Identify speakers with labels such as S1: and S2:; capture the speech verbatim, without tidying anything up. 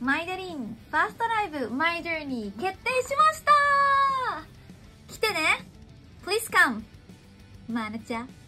S1: マイデリンファーストライブマイジョーニー決定しました。来てね Please come まなちゃん。